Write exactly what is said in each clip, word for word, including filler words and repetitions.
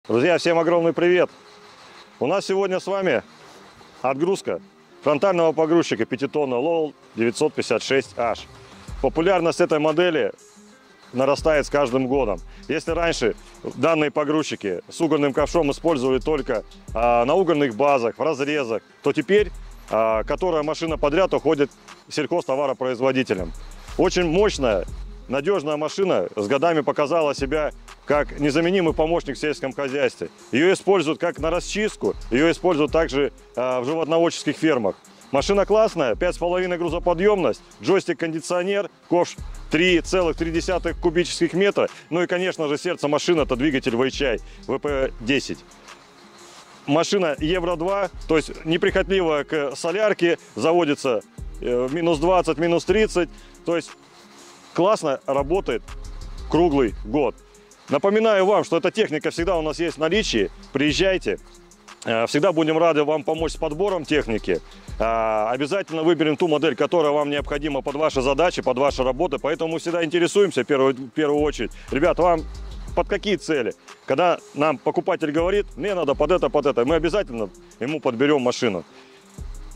Друзья, всем огромный привет! У нас сегодня с вами отгрузка фронтального погрузчика пятитонного ловол девятьсот пятьдесят шесть аш. Популярность этой модели нарастает с каждым годом. Если раньше данные погрузчики с угольным ковшом использовали только а, на угольных базах, в разрезах, то теперь, а, которая машина подряд уходит сельхозтоваропроизводителям. Очень мощная, надежная машина с годами показала себя как незаменимый помощник в сельском хозяйстве. Ее используют как на расчистку, ее используют также э, в животноводческих фермах. Машина классная, пять с половиной грузоподъемность, джойстик-кондиционер, ковш три целых три десятых кубических метра. Ну и, конечно же, сердце машины — это двигатель Weichai вэ пэ десять. Машина евро два, то есть неприхотливая к солярке, заводится э, минус двадцать, минус тридцать, то есть классно работает круглый год. Напоминаю вам, что эта техника всегда у нас есть в наличии. Приезжайте. Всегда будем рады вам помочь с подбором техники. Обязательно выберем ту модель, которая вам необходима под ваши задачи, под ваши работы. Поэтому мы всегда интересуемся в первую, в первую очередь. Ребят, вам под какие цели? Когда нам покупатель говорит, мне надо под это, под это, мы обязательно ему подберем машину.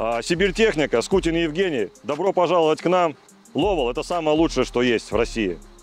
Сибирь Техника, Скутин Евгений. Добро пожаловать к нам. Ловол — это самое лучшее, что есть в России.